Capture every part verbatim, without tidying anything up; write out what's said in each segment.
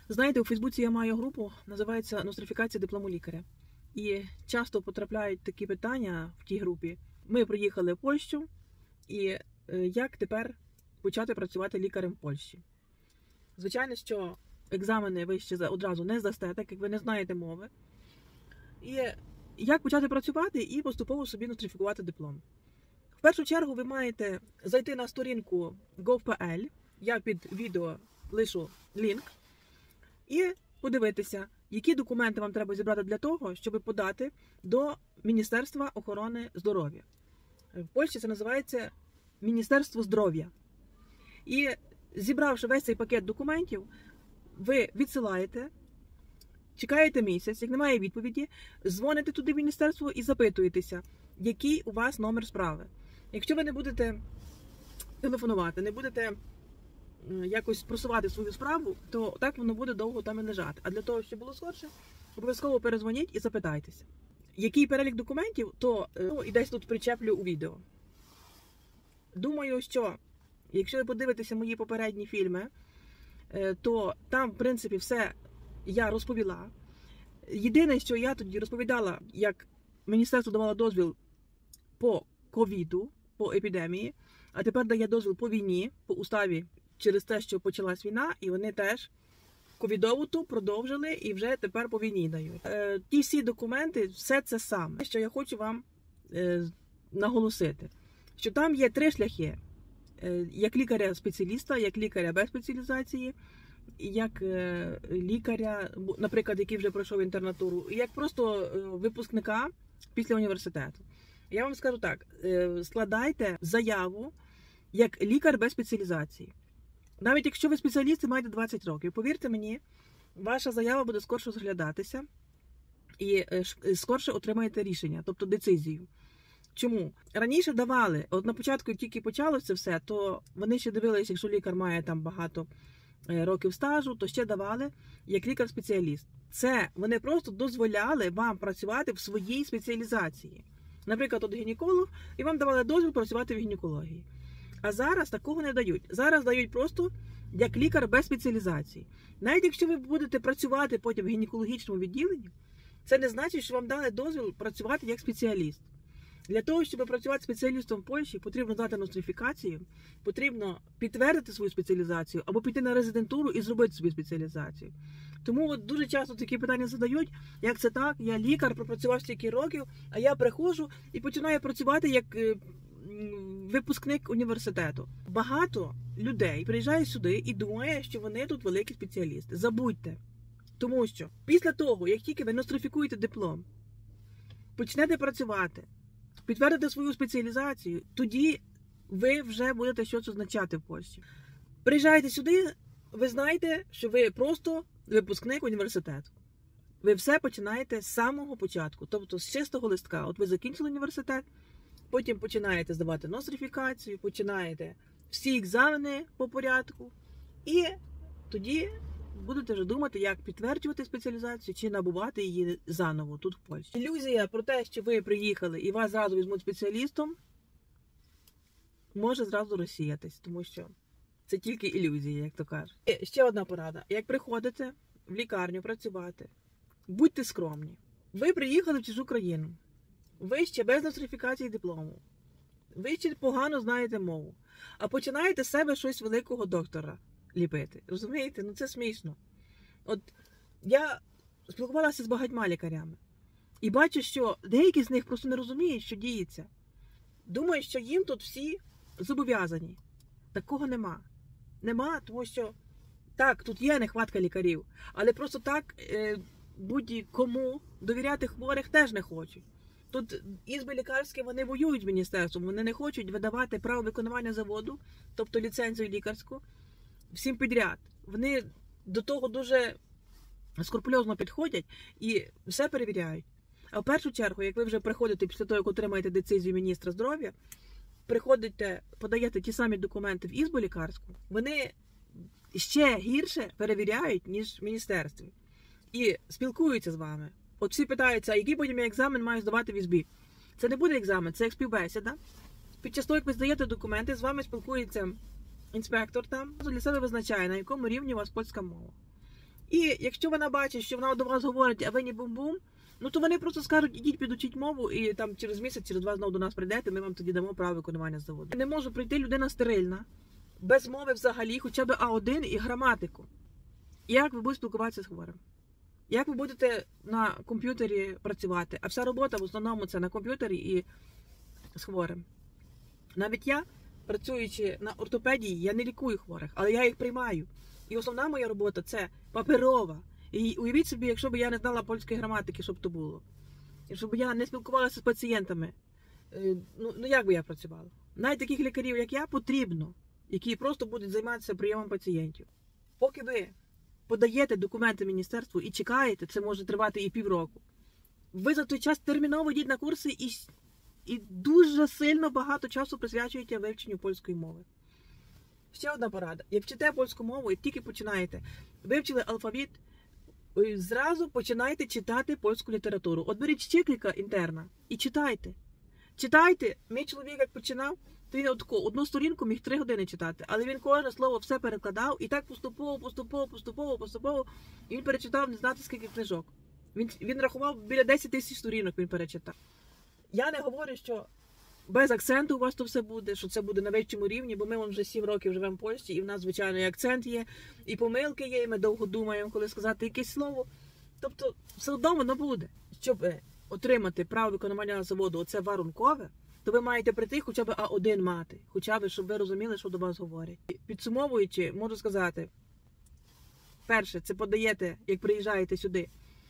Знаєте, у Фейсбуці я маю групу, називається «Нострифікація диплому лікаря». І часто потрапляють такі питання в тій групі. Ми приїхали в Польщу, і як тепер почати працювати лікарем в Польщі? Звичайно, що екзамени ви ще одразу не здасте, так як ви не знаєте мови. І як почати працювати і поступово собі нострифікувати диплом? В першу чергу ви маєте зайти на сторінку гов крапка пі ел, я під відео лишу лінк, і подивитися, які документи вам треба зібрати для того, щоб подати до Міністерства охорони здоров'я. В Польщі це називається Міністерство здоров'я. І зібравши весь цей пакет документів, ви відсилаєте, чекаєте місяць, як немає відповіді, дзвоните туди в міністерство і запитуєтеся, який у вас номер справи. Якщо ви не будете телефонувати, не будете якось просувати свою справу, то так воно буде довго там і лежати. А для того, щоб було скорше, обов'язково перезвоніть і запитайтеся. Який перелік документів, то ну, і десь тут причеплю у відео. Думаю, що якщо ви подивитеся мої попередні фільми, то там, в принципі, все я розповіла. Єдине, що я тоді розповідала, як міністерство давало дозвіл по ковіду, по епідемії, а тепер дає дозвіл по війні, по уставі, через те, що почалась війна, і вони теж ковідову ту продовжили і вже тепер по війні дають. Е, ті всі документи, все це саме. Що я хочу вам е, наголосити, що там є три шляхи. Е, як лікаря-спеціаліста, як лікаря без спеціалізації, як е, лікаря, наприклад, який вже пройшов інтернатуру, і як просто е, випускника після університету. Я вам скажу так, е, складайте заяву як лікар без спеціалізації. Навіть якщо ви спеціаліст і маєте двадцять років, повірте мені, ваша заява буде скорше розглядатися і скорше отримаєте рішення, тобто децизію. Чому? Раніше давали, от на початку тільки почалося це все, то вони ще дивилися, якщо лікар має там багато років стажу, то ще давали як лікар-спеціаліст. Це вони просто дозволяли вам працювати в своїй спеціалізації. Наприклад, от гінеколог, і вам давали дозвіл працювати в гінекології. А зараз такого не дають. Зараз дають просто як лікар без спеціалізації. Навіть якщо ви будете працювати потім в гінекологічному відділенні, це не значить, що вам дали дозвіл працювати як спеціаліст. Для того, щоб працювати спеціалістом в Польщі, потрібно дати нострифікацію, потрібно підтвердити свою спеціалізацію або піти на резидентуру і зробити собі спеціалізацію. Тому от дуже часто такі питання задають, як це так, я лікар, пропрацював стільки років, а я приходжу і починаю працювати як випускник університету. Багато людей приїжджає сюди і думає, що вони тут великі спеціалісти. Забудьте. Тому що після того, як тільки ви нострифікуєте диплом, почнете працювати, підтвердите свою спеціалізацію, тоді ви вже будете щось означати в Польщі. Приїжджаєте сюди, ви знаєте, що ви просто випускник університету. Ви все починаєте з самого початку, тобто з чистого листка. От ви закінчили університет, потім починаєте здавати нострифікацію, починаєте всі екзамени по порядку, і тоді будете вже думати, як підтверджувати спеціалізацію чи набувати її заново тут в Польщі. Ілюзія про те, що ви приїхали і вас зразу візьмуть спеціалістом, може зразу розсіятись, тому що це тільки ілюзія, як то кажуть. І ще одна порада. Як приходите в лікарню працювати, будьте скромні. Ви приїхали в чужу країну. Ви ще без нострифікації диплому. Ви ще погано знаєте мову. А починаєте з себе щось великого доктора ліпити. Розумієте? Ну це смішно. От я спілкувалася з багатьма лікарями. І бачу, що деякі з них просто не розуміють, що діється. Думають, що їм тут всі зобов'язані. Такого нема. Нема, тому що так, тут є нехватка лікарів. Але просто так е, будь-кому довіряти хворих теж не хочуть. Тут ізби лікарські, вони воюють з міністерством, вони не хочуть видавати право виконування заводу, тобто ліцензію лікарську, всім підряд. Вони до того дуже скрупульозно підходять і все перевіряють. А в першу чергу, як ви вже приходите після того, як отримаєте децизію міністра здоров'я, приходите, подаєте ті самі документи в ізбу лікарську, вони ще гірше перевіряють, ніж в міністерстві. І спілкуються з вами. От всі питаються, а який потім я екзамен маю здавати в ізбі? Це не буде екзамен, це як співбесіда. Під час того, як ви здаєте документи, з вами спілкується інспектор там, для себе визначає, на якому рівні у вас польська мова. І якщо вона бачить, що вона до вас говорить, а ви не бум-бум, ну то вони просто скажуть, ідіть підучіть мову, і там через місяць, через два знову до нас прийдете, ми вам тоді дамо право виконування заводу. Не може прийти людина стерильна, без мови взагалі, хоча б А один і граматику. Як ви будете спілкуватися з хворим? Як ви будете на комп'ютері працювати? А вся робота в основному це на комп'ютері і з хворим. Навіть я, працюючи на ортопедії, я не лікую хворих, але я їх приймаю. І основна моя робота – це паперова. І уявіть собі, якщо б я не знала польської граматики, що б то було. Якщо б я не спілкувалася з пацієнтами, ну, ну як би я працювала? Навіть таких лікарів, як я, потрібно, які просто будуть займатися прийомом пацієнтів. Поки ви подаєте документи міністерству і чекаєте, це може тривати і півроку, ви за той час терміново йдіть на курси і, і дуже сильно багато часу присвячуєте вивченню польської мови. Ще одна порада. Як вчите польську мову, як тільки починаєте, вивчили алфавіт, зразу починайте читати польську літературу. От беріть щикліка інтерна і читайте. Читайте. Мій чоловік як починав, то він отко, одну сторінку міг три години читати. Але він кожне слово все перекладав і так поступово, поступово, поступово, поступово. І він перечитав не знати скільки книжок. Він, він рахував біля десять тисяч сторінок він перечитав. Я не говорю, що без акценту у вас то все буде, що це буде на вищому рівні, бо ми вже сім років живемо в Польщі, і в нас, звичайно, і акцент є, і помилки є, і ми довго думаємо, коли сказати якесь слово. Тобто, все одно воно буде. Щоб отримати право виконання заводу, оце варункове, то ви маєте прийти хоча б А один мати, хоча б, щоб ви розуміли, що до вас говорять. Підсумовуючи, можу сказати, перше, це подаєте, як приїжджаєте сюди,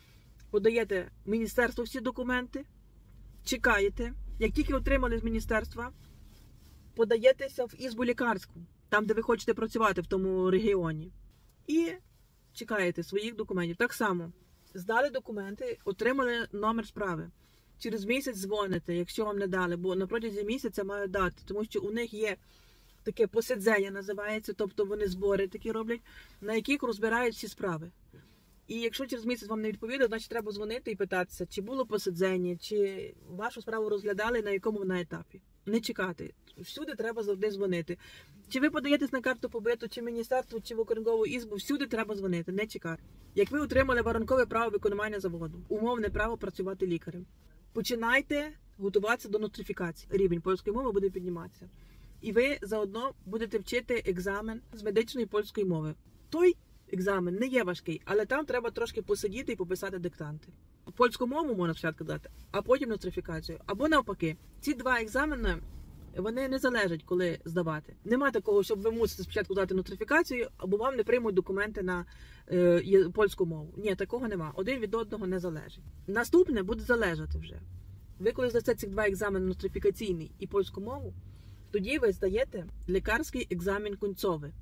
подаєте в міністерство всі документи, чекаєте. Як тільки отримали з міністерства, подаєтеся в ізбу лікарську, там, де ви хочете працювати в тому регіоні. І чекаєте своїх документів. Так само, здали документи, отримали номер справи. Через місяць дзвоните, якщо вам не дали, бо на протязі місяця мають дати, тому що у них є таке посидження, називається, тобто вони збори такі роблять, на яких розбирають всі справи. І якщо через місяць вам не відповіли, значить треба дзвонити і питатися, чи було посидження, чи вашу справу розглядали, на якому вона етапі. Не чекати. Всюди треба завжди дзвонити. Чи ви подаєтесь на карту побиту, чи в міністерство, чи в окружкову ізбу, всюди треба дзвонити, не чекати. Як ви отримали варункове право виконування заводу, умовне право працювати лікарем, починайте готуватися до нотрифікації. Рівень польської мови буде підніматися. І ви заодно будете вчити екзамен з медичної польської мови. Той екзамен не є важкий, але там треба трошки посидіти і пописати диктанти. Польську мову можна спочатку дати, а потім нотрифікацію. Або навпаки. Ці два екзамени, вони не залежать, коли здавати. Нема такого, щоб ви мусите спочатку дати нотрифікацію, або вам не приймуть документи на е, польську мову. Ні, такого нема. Один від одного не залежить. Наступне буде залежати вже. Ви коли здасте ці два екзамени, нотрифікаційний і польську мову, тоді ви здаєте лікарський екзамен кінцовий.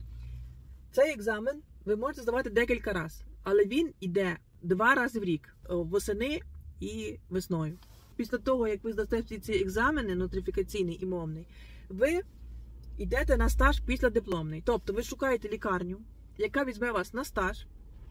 Цей екзамен ви можете здавати декілька разів, але він йде два рази в рік, восени і весною. Після того, як ви здасте всі ці екзамени, нотрифікаційний і мовний, ви йдете на стаж після дипломний. Тобто ви шукаєте лікарню, яка візьме вас на стаж,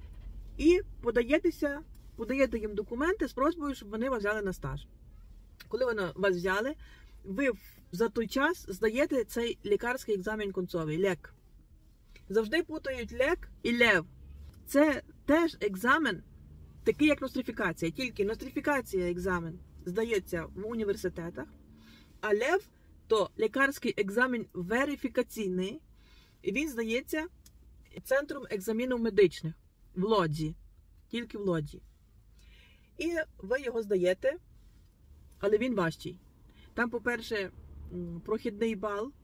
і подаєтеся, подаєте їм документи з просьбою, щоб вони вас взяли на стаж. Коли вони вас взяли, ви за той час здаєте цей лікарський екзамен кінцовий, лек. Завжди путають лек і лев. Це теж екзамен, такий як нострифікація. Тільки нострифікація екзамен здається в університетах, а лев – то лікарський екзамен верифікаційний, і він здається центром екзамінів медичних в Лодзі, тільки в Лодзі. І ви його здаєте, але він важчий. Там, по-перше, прохідний бал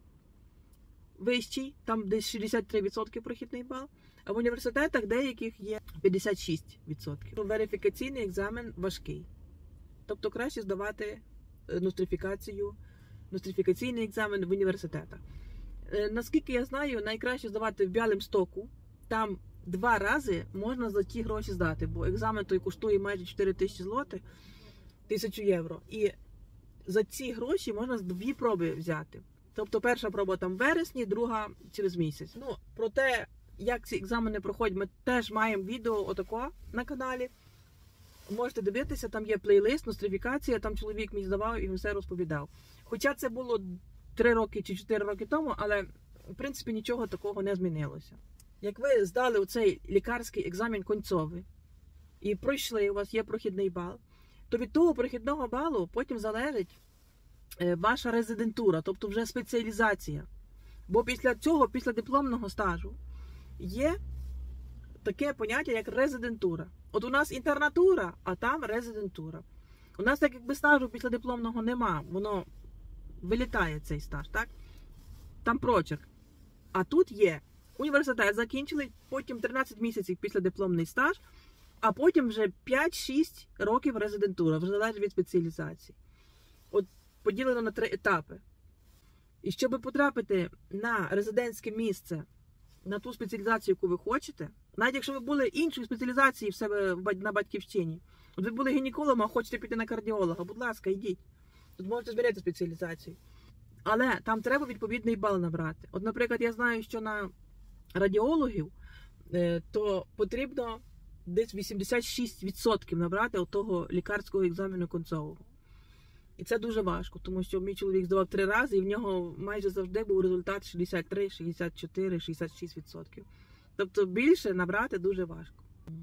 вищий, там десь шістдесят три відсотки прохідний бал, а в університетах деяких є п'ятдесят шість відсотків. Верифікаційний екзамен важкий. Тобто краще здавати нострифікацію, нострифікаційний екзамен в університетах. Наскільки я знаю, найкраще здавати в Бялимстоку. Там два рази можна за ті гроші здати, бо екзамен той коштує майже чотири тисячі злотих, тисячу євро. І за ці гроші можна дві проби взяти. Тобто перша проба там в вересні, друга через місяць. Ну, про те, як ці екзамени проходять, ми теж маємо відео отако на каналі. Можете дивитися, там є плейлист, нострифікація, там чоловік мій здавав і він все розповідав. Хоча це було три роки чи чотири роки тому, але в принципі нічого такого не змінилося. як ви здали оцей лікарський екзамен кінцовий і пройшли, у вас є прохідний бал, то від того прохідного балу потім залежить ваша резидентура, тобто вже спеціалізація. Бо після цього, після дипломного стажу, є таке поняття, як резидентура. От у нас інтернатура, а там резидентура. У нас так якби стажу після дипломного нема, воно вилітає цей стаж, так? Там прочерк. А тут є. Університет закінчили, потім тринадцять місяців після дипломний стаж, а потім вже п'ять-шість років резидентура, вже залежить від спеціалізації. От поділено на три етапи. І щоб потрапити на резидентське місце, на ту спеціалізацію, яку ви хочете, навіть якщо ви були іншої спеціалізації в себе на батьківщині, от ви були гінекологом, а хочете піти на кардіолога, будь ласка, йдіть. Тут можете зберегти спеціалізацію. Але там треба відповідний бал набрати. От, наприклад, я знаю, що на радіологів то потрібно десь вісімдесят шість відсотків набрати от того лікарського екзамену кінцового. І це дуже важко, тому що мій чоловік здавав три рази, і в нього майже завжди був результат шістдесят три, шістдесят чотири, шістдесят шість відсотків. Тобто більше набрати дуже важко.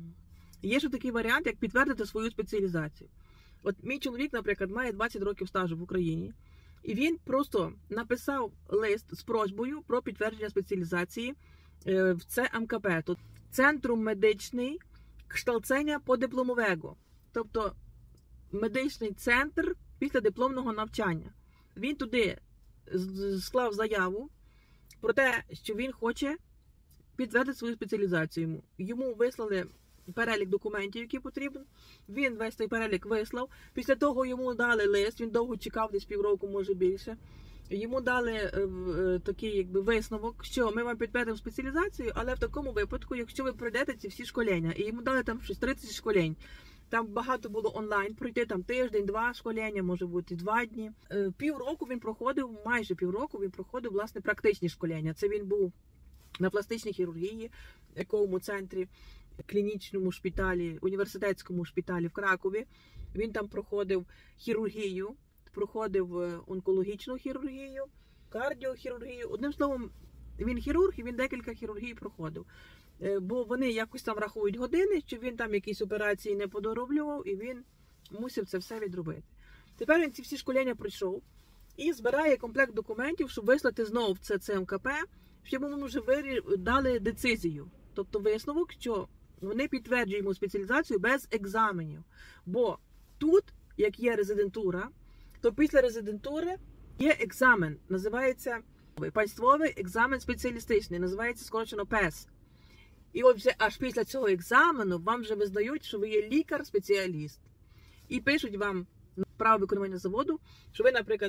Є ще такий варіант, як підтвердити свою спеціалізацію. От мій чоловік, наприклад, має двадцять років стажу в Україні, і він просто написав лист з просьбою про підтвердження спеціалізації в це ем ка пе, тут Центру медичний kształcenia подипломового, тобто медичний центр після дипломного навчання. Він туди склав заяву про те, що він хоче підтвердити свою спеціалізацію. Йому, йому вислали перелік документів, які потрібні. Він весь той перелік вислав. Після того йому дали лист, він довго чекав, десь півроку, може більше. Йому дали е, такий якби висновок, що ми вам підтвердимо спеціалізацію, але в такому випадку, якщо ви пройдете ці всі школення. І йому дали там щось тридцять школень. Там багато було онлайн пройти, там тиждень, два школення, може бути два дні. Е, півроку він проходив, майже півроку він проходив, власне, практичні школення. Це він був на пластичній хірургії, в якому центрі, клінічному шпиталі, університетському шпиталі в Кракові. Він там проходив хірургію, проходив онкологічну хірургію, кардіохірургію. Одним словом, він хірург, і він декілька хірургій проходив. Бо вони якось там рахують години, що він там якісь операції не подороблював, і він мусив це все відробити. Тепер він ці всі школення пройшов і збирає комплект документів, щоб вислати знову в це це ем ка пе, щоб йому вже дали децизію. Тобто висновок, що вони підтверджують йому спеціалізацію без екзаменів. Бо тут, як є резидентура, то після резидентури є екзамен, називається Панствовий екзамен спеціалістичний, називається скорочено пес. І от вже аж після цього екзамену вам вже визнають, що ви є лікар-спеціаліст. І пишуть вам на право виконування заводу, що ви, наприклад,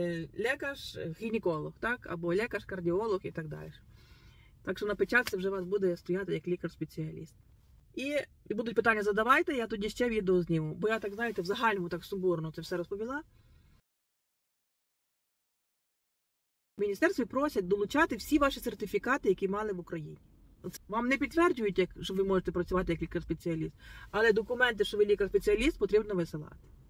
лікар-гінеколог, так? Або лікар-кардіолог і так далі. Так що на печатці вже у вас буде стояти як лікар-спеціаліст. І, і будуть питання задавайте, я тоді ще відео зніму. Бо я так, знаєте, в загальному так сумбурно це все розповіла. В міністерстві просять долучати всі ваші сертифікати, які мали в Україні. Вам не підтверджують, що ви можете працювати як лікар-спеціаліст, але документи, що ви лікар-спеціаліст, потрібно висилати.